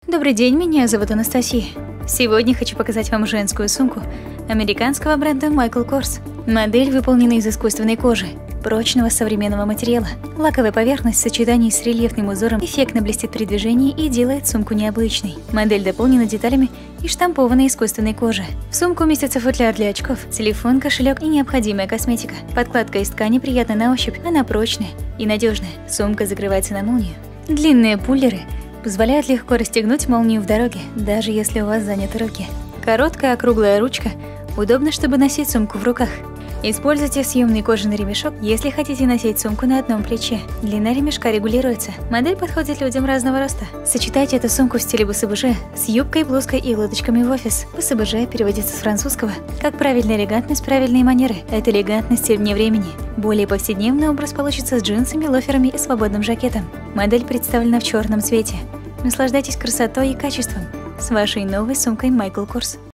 Добрый день, меня зовут Анастасия. Сегодня хочу показать вам женскую сумку американского бренда Michael Kors. Модель выполнена из искусственной кожи, прочного современного материала. Лаковая поверхность в сочетании с рельефным узором эффектно блестит при движении и делает сумку необычной. Модель дополнена деталями из штампованной искусственной кожи. В сумку уместится футляр для очков, телефон, кошелек и необходимая косметика. Подкладка из ткани приятна на ощупь, она прочная и надежная. Сумка закрывается на молнию. Длинные пуллеры позволяют легко расстегнуть молнию в дороге, даже если у вас заняты руки. Короткая округлая ручка удобно, чтобы носить сумку в руках. Используйте съемный кожаный ремешок, если хотите носить сумку на одном плече. Длина ремешка регулируется. Модель подходит людям разного роста. Сочетайте эту сумку в стиле БСБЖ с юбкой, блузкой и лодочками в офис. БСБЖ переводится с французского как правильная элегантность, правильные манеры. Это элегантный стиль вне времени. Более повседневный образ получится с джинсами, лоферами и свободным жакетом. Модель представлена в черном цвете. Наслаждайтесь красотой и качеством с вашей новой сумкой Michael Kors.